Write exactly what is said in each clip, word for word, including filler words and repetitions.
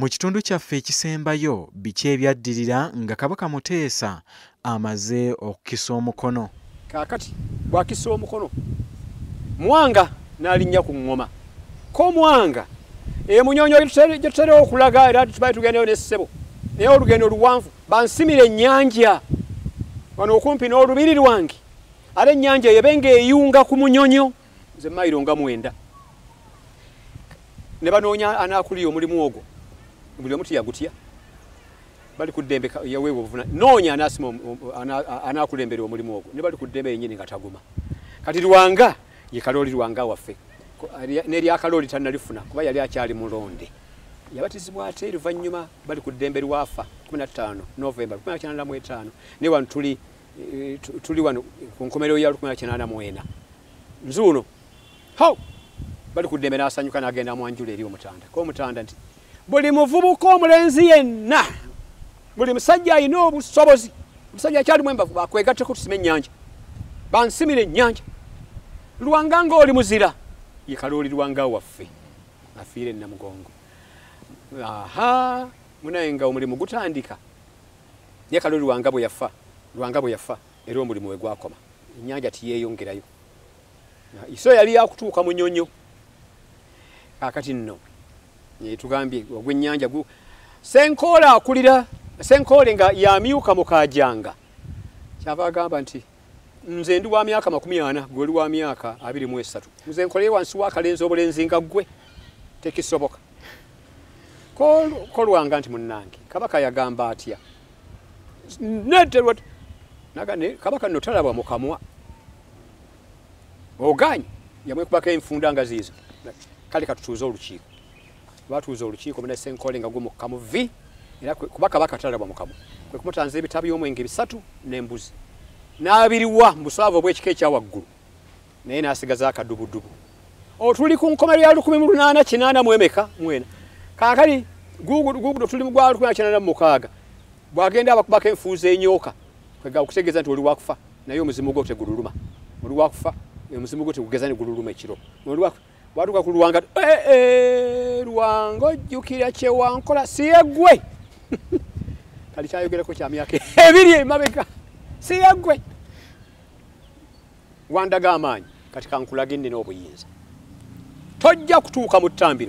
Mu kitundu kyaffe ekisembayo biki ebyaddirira nga Kabaka Muteesa amaze okukisa omukono. Kaakati bwakisa omukono Mwanga n'alinnya ku ŋŋoma ko Mwanga emunyonyo gye tutera okulaga era tubaye tugendeyo n'essebo naye olugendo luwanvu bansimira ennyanja wano okumpi n'olubiri lwange ate ennyanja yebenga eyunga ku munyonyo nze mayiro nga mwenda ne banoonya anaakuliya omulimu ogwo buli omu tiyagutya bali ku ddembe yaweebwa obuvuna noonya anaasima anaakulembera omulimu ogwo ne bali ku ddembe yennyini nga taguma kati Lwanga ye Kalooli Lwanga waffe n'eryakalooli tannalifuna kuba yali akyali mulonde yabatizibwa ate luvannyuma bali ku ddembe lwafa kumi na ttaano Novemba kumi na kyenda mu etaano ne wano tuli tuli wano ku nkomerero ya kumi na kyenda mu ena nzuuno hao bali ku ddembe n'asanyuka n'agenda mu Anjula eri omutanda ko omutanda nti buli muvubuka omulenzi yenna buli musajja alina obusobozi omusajja akyalimu embavu bakwegatteko tusime ennyanja bansimira ennyanja Lwanga ng'oli muzira ye Kalooli Lwanga waffe afiire Namugongo. Aha munaye nga omulimu gutandika ye Kalooli Lwanga bwe yafa Lwanga bwe yafa era omulimu we gwakoma ennyanja tiyeeyongerayo iso yali yakutuuka mu nnyonyo kaakati nno tugambye ogw'ennyanja gu Senkoola akulira Senkoole nga yamyuka mu Kaajanga kyava agamba nti nze ndi wa myaka makumi ana gwe oli wa myaka abiri mu esatu nze nkoleye wansi w'akalenzi obulenzi nga ggwe tekisoboka ko ko Lwanga nti munnange Kabaka yagamba atya nagane Kabaka nno talabwa mu kamwa oganye yamwekubako enfunda nga ziizo kale katutuuza olukiiko batuuza olukiiko muna Senkole nga gwe mu kamuvi era kuba Kabaka talabwa mu kamwa kwe kumutanza ebitabu by'omwenge bisatu n'embuzi n'abiriwa mu busaavu obw'ekika ekya waggulu naye n'asigaza akadubudubu otuli ku nkomerero ya lukumi mu lunaana kinaana mu emeka mwena kaakali gugudo tuli mu gwa lukumi na kinaana mu mukaaga bw'agenda abakubako enfuuza enyooka kwega okutegeeza nti oli wakufa naye omuzimu gwo tegululuma oli wakufa omuzimu gwo tegugeza ne gululuma ekiro bwatuuka ku Lwanga Lwanga ojjukira kyewankola si yeggwe kali kyayogerako kya myaka ebiri emabega si yeggwe wandaga amaanyi kati kankulaga ennina obuyinza tojja kutuuka mu ttambiro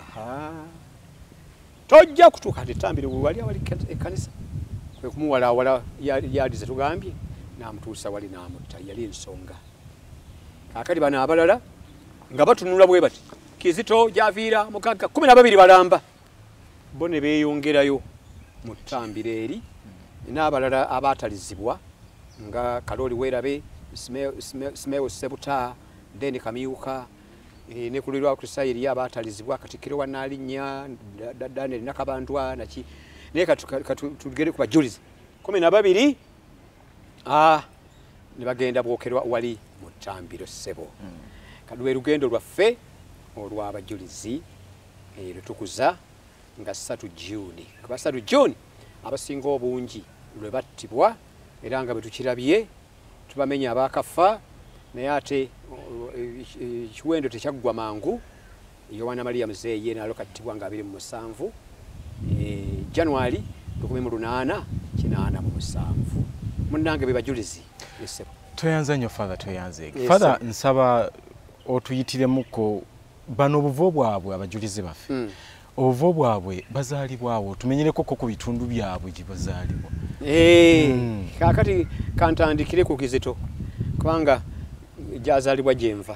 tojja kutuuka ati ttambiro wali awali ekkanisa kwe kumuwalaawala yali ze tugambye n'amutuusa wali n'amutta yali ensonga kaakali bano abalala nga batunula bwe bati Kizito Javiira mukagga kumi na babiri balamba bo ne beeyongerayo mu ttambiro eri n'abalala abaatalizibwa nga Kalooli Weerabe Simeewo Sebuta Deni Kamyuka ne kulirwa Kristo eri abaatalizibwa Katikkiro wa Naalinnya Daniel Nakabandwa naki naye katugere ku bajulizi kumi na babiri ah ne bagenda bwokerwa wali mu ttambiro ssebo kadwe lugendo lwaffe olw'abajulizi lutukuza nga ssatu Juni kuba ssatu Juni abasinga obungi lwe battibwa era nga bwe tukirabye tubamenya abaakafa naye ate ekiwendo tekyaggwa mangu Yowaana Maria Muzeeye nalo kattibwa nga abiri mu musanvu January lukumi mu lunaana kinaana mu musanvu munnange be bajulizi esebo toyanza nnyo Father toyanze Father nsaba otuyitiremuko bano obuvo bwabwe abajulizi baffe mm. obuvo bwabwe bazaalibwawo tumenyereko ku bitundu byabwe gye bazaalibwa eh mm. Kaakati kantandikire ku Kizito kubanga gyazaalibwa gyenva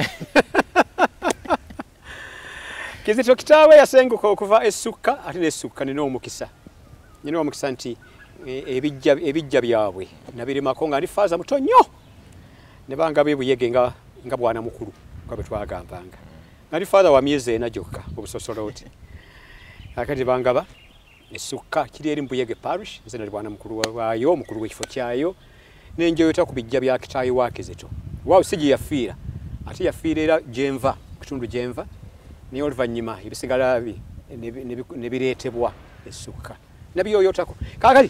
Kizito kitaawe yasenguka okuva essukka ate n'essukka nina omukisa nina omukisa nti ebijja ebijja byabwe nabirimako nga ndi faaza muto nnyo ne banga beebuyege nga nga bwana mukulu nga bwe twagambanga nga ndi faaza wa myezi ena gyokka obusosolooti akati bangaba essukka kiri eri Mbuyege parish nze nali bwana mukulu waayo omukulu w'ekifo kyayo n'enjoyota ku bijja bya kitaayi wa Kizito waawo si gye yafiira ate yafiira era gyenva kitundu gyenva niyo oluvannyuma ebisigala ne bireetebwa essukka nabyoyotako kaakali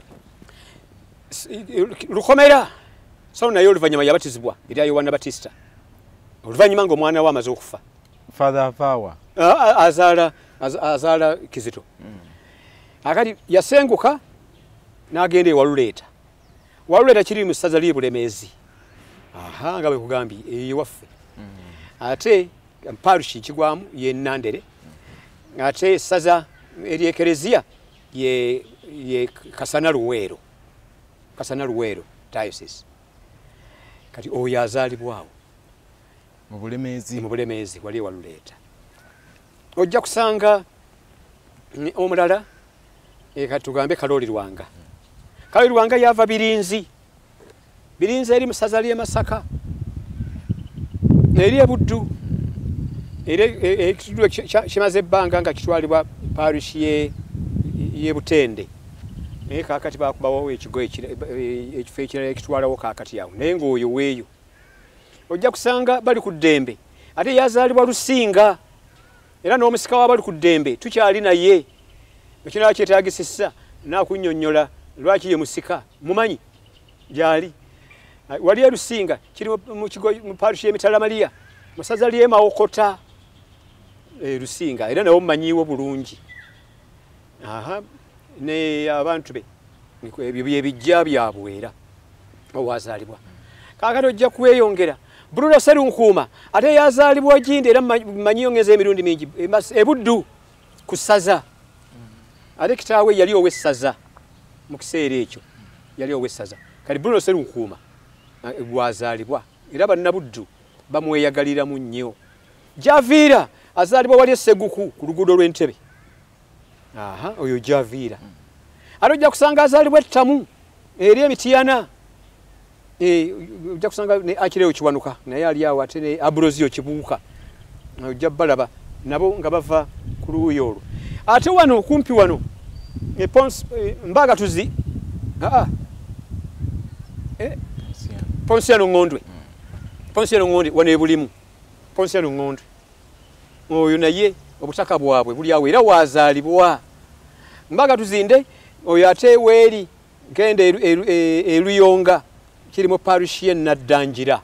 Lukomera so naye oluvannyuma yabatizibwa eri Yowaana Batista oluvannyuma ng'omwana we amaze okufa Father Power azaala az, azaala Kizito mm. akati yasenguka n'agenda ewaluleeta waluleeta kiri mu ssaza ly'e Bulemeezi aha nga bwe kugambye ewaffe mm. ate parish kigwamu ye Nandere mm. ate ssaza eryekereziya ye, ye Kasana Luweero Kasana Luweero diocese kati oyo azaalibwawo mu Bulemeezi mu Bulemeezi wali ewaluleeta ojja kusanga omulala e kati tugambe Kalooli Lwanga Kalooli Lwanga yava Birinzi Birinzi eri mu ssaza ly'e Masaka eri e Buddu era ekitundu kimaze ebbanga nga kitwalibwa parish ye ye Butende naye kaakati baakubawo ekigo ekifo ekirala ekitwalawo kaakati awo naye ng'oyo weeyo ojja kusanga bali ku ddembe ate yazaalibwa Lusinga era n'omusika wa bali ku ddembe tukyali naye ekirala kyetaagisisa naakunnyonnyola lwaki ye musika mumanyi gyali wali e Lusinga kiri mu kigo mu parish y'Emitala Maria mu ssaza ly'e Mawokota e Lusinga era nawo mumanyiiwo bulungi aha ne abantu be ebyo byebijja byabwe era owazaalibwa kaakati ojja kweyongera Bruno Serunkuuma ate yazaalibwa Gindi era manyiyo ngeze emirundi mingi e Buddu ku ssaza ate kitaawe yali ow'essaza mu kiseera ekyo yali ow'essaza kati Bruno Serunkuuma bwazaalibwa era bannabuddu bamweyagaliramu nnyo Javiira azaalibwa wali Esseguku ku luguudo lw'Entebe aha oyo Javiira ate ojja kusanga azaalibwa Ettamu eri Emitiyana eh ojja kusanga ne Akireo Kiwanuka naye ali awo ate ne Abrozio Kibuuka ojja balaba nabo nga bava ku luuyi olwo ate wano kumpi wano e Pons e, Mbaga Tuzi aa eh Ponsiano Ngondwe Ponsiano Ngondwe wane bulimu Ponsiano Ngondwe oyo naye obutaka bwabwe buli awo era wazaalibwa Mbaga Tuzinde oyo ate weeri ngende Eluyonga kiri mu parish ye Naddangira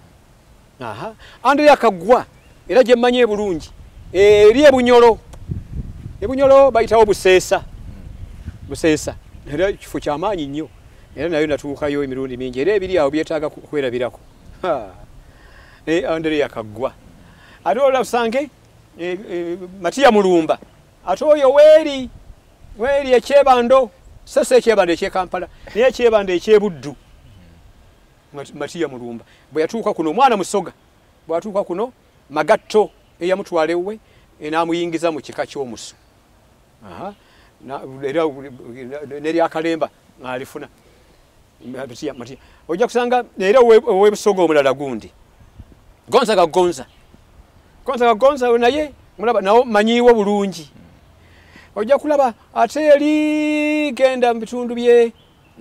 aha Andrea Kagwa era gye mmanye bulungi eri e Bunyolo e Bunyolo bayitawo Buseesa Buseesa era kifo ky'amaanyi nnyo era nayo natuukayo emirundi mingi era ebiri awo byetaaga kwerabirako e Andrea Kagwa ate olaba usange e, e, Matiya Mulumba ate oyo weeri weeri ekyebando sasa ekyebando eky'e Kampala naye ekyebando eky'e Buddu Matiya Mulumba bwe yatuuka kuno omwana Musoga bwe yatuuka kuno Magatto eyamutwala ewuwe n'amuyingiza mu kika ky'omusu aha era nerya Kalemba alifuna Matiya Matiya ojja kusanga era ow'Ebusoga omulala gundi Gonzaga Gonza Gonzaga Gonza naye mulaba nawo manyiiwo bulungi ojja kulaba ate eri genda mu bitundu bye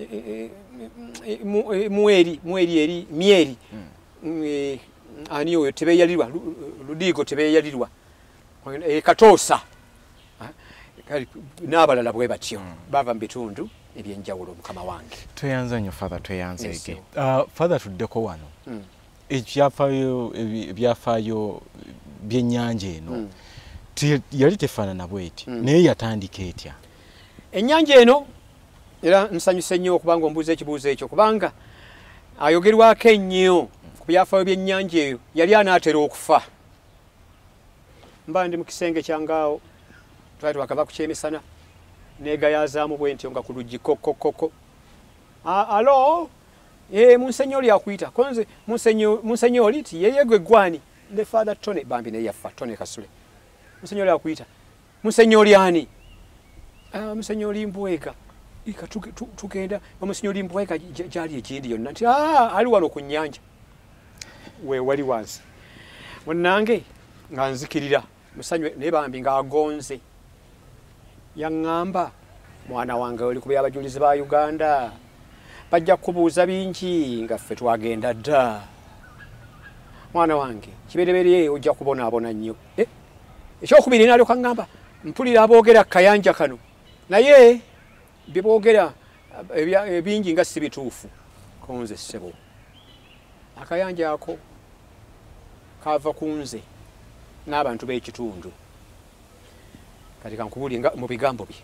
mueri mueri eri mieri mm. ani oyo tebeyalirwa Ludigo tebeyalirwa e Katoosa kali n'abalala bwe batyo mm. bava mu bitundu ebyenjawulo mukama wange tweyanza nnyo father tweyanze ege yes, uh, father tuddeko wano mm. ebyafaayo ebyafaayo byennyanja eno mm. yali tefaanana bweti mm. naye yatandika etya ennyanja eno era nsanyuse nnyo okubanga ombuuza ekibuuzo ekyo kubanga ayogerwako ennyo ku byafaayo by'ennyanja eyo yali anaatera okufa mba ndi mu kisenge kyangaawo twali twakava ku kyemisana neegayazaamu bwe ntyo nga ku luggi kokkokoko alo e munsenyoli akuyita konze munsenyoli ti yeye gwe gwani ne father Tone bambi ne yafa Tone Kasule munsenyoli akuyita munsenyoli ani ah munsenyoli Mbwega ika tugenda munsenyoli Mbwega jali ekindi yonna nti ah ali wano ku nnyanja we wali wansi wonnange nga nzikirira musanywe ne bambi nga agonze yaŋŋamba mwana wange oli ku byabajulizi ba Uganda bajja kubuuza bingi nga ffe twagenda dda mwana wange kibereberye ojja kubonaabona nnyo eh ekyokubiri nalyoka ŋŋamba mpulira aboogera kayanja kano naye beboogera ebingi nga si bituufu konze ssebo akayanja ako kava ku nze n'abantu b'ekitundu kati kankubulinga mu bigambo bye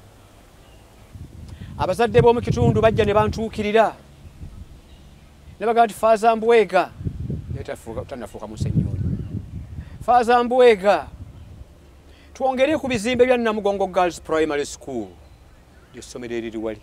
abazadde b'omu kitundu bajja ne bantuukirira ne bagamba nti Faaza Mbwega tanafuuka musenyoli Faaza Mbwega twongere ku bizimbe bya Namugongo Girls Primary School ly'essomero eriri wali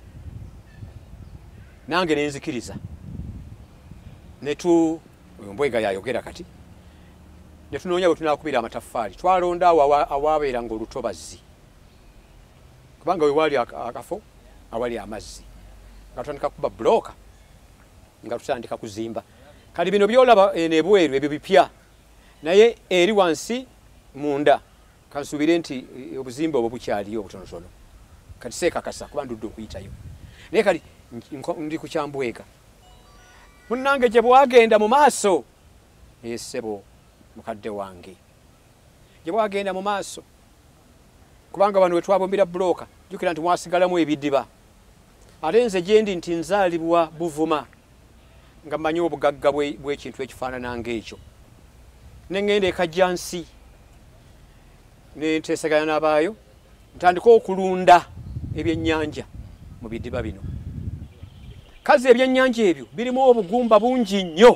nange ne nzikiriza ne tu Mbwega yayogera kati ne tunoonya bwe tunaakubira amataffaali twalonda awo awaabeeranga olutobazi kubanga we waali akafo awali amazzi nga tutandika kuba bulooka nga tutandika kuzimba kati bino byolaba nebweru ebyo bipya naye eri wansi munda kansubire nti obuzimbe obwo bukyaliyo obutonotono kati seekakasa kuba ndudde okuyitayo naye kati ndi ku Kyambwega munnange gye bwagenda mu maaso esebo mukadde wange gye bwagenda mu maaso kubanga bano we twabumbira bulooka jjukira nti mwasigalamu ebidiba ate nze gye ndi nti nzaalibwa Buvuma nga mmanyi obugagga bw'ekintu ekifaanana ng'ekyo ne ŋŋenda e Kajjansi ne nteesaganya n'abaayo ntandika okulunda ebyennyanja mu bidiba bino kazi ebyennyanja ebyo birimu obugumba bungi nnyo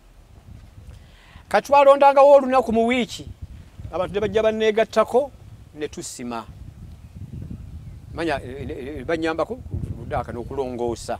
kati twalondangawo olunaku mu wiiki abantu ne bajja banneegattako ne tusima manya banyambako buddaaka n'okulongoosa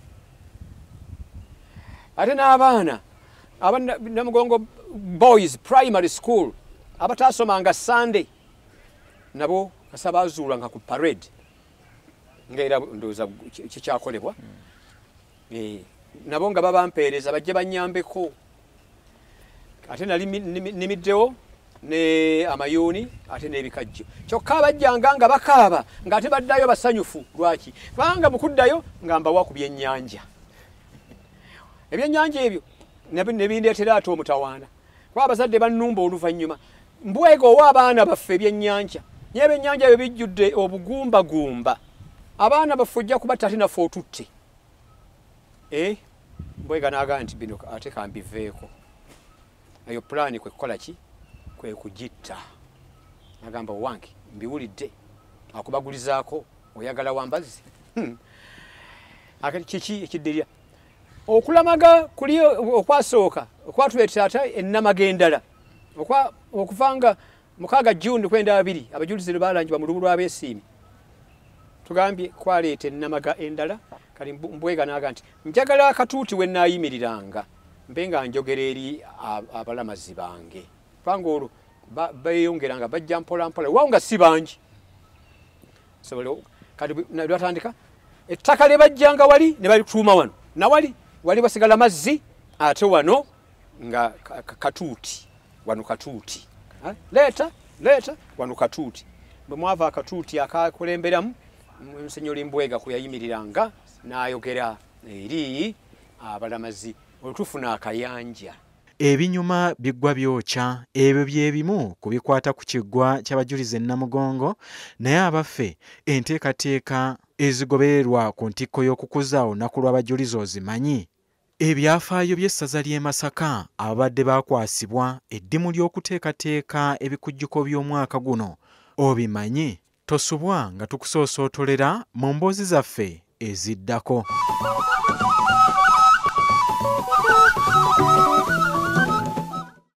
ate n'abaana aba Namugongo Boys Primary School abataasomanga Sunday nabo kasabaazuula nga ku parade ngaera ndowooza kikyakolebwa nabo nga babampeereza bajje banyambeko ate nali nimiddewo ne amayuuni ate n'ebikajjo kyokka bajjanga nga bakaaba ng'ate baddayo basanyufu lwaki kubanga mu kuddayo nga mbawa ku byennyanja ebyennyanja ebyo ne bindeetera ate omutawaana kuba abazadde bannumba oluvannyuma Mbwega owa abaana baffe ebyennyanja naye ebyennyanja ebyo bijjudde obugumbagumba abaana baffe ojja kuba ate naffe otutte eh Mbwega n'agamba nti bino ate kambiveeko eyo pulaani kwe kukola ki kwe kugitta agamba wange mbiwulidde akubagulizaako oyagala wambazi hmm. akati kiki ekiddirya okulamaga kuli okwasooka okwatuleetera ate ennamagendala okuvanga mukaaga June kwenda abiri abajulizi baalanjibwa mu lubu lw'abeesiimi tugambye kwaleeta ennamaga endala kali Mbwega n'agamba nti njagala akatuuti we nnaayimiriranga mbe nga njogera eri abalamazi bange kubanga olwo beeyongeranga bajja mpola mpola waawo nga si bangi kati batandika ettaka lye bajjanga wali ne balituuma wano nawali wali basigala mazzi ate wano nga katuuti wano katuuti leeta leeta wano katuuti bwe mwava akatuuti akakulemberamu Musenyoli Mbwega kwe yayimiriranga n'ayogera eri abalamazi olutufuna akayanja ebinyuma biggwa byokya ebyo byebimu kubikwata ku kiggwa ky'abajulizi Namugongo naye abaffe enteekateeka ezigobererwa ku ntikko y'okukuza olunaku lw'abajulizi ozimanyi ebyafaayo by'essaza ly'e Masaka ababadde baakwasibwa eddimu ly'okuteekateeka ebikujjuko by'omwaka guno obimanyi tosubwa nga tukusoosootolera mu mboozi zaffe eziddako.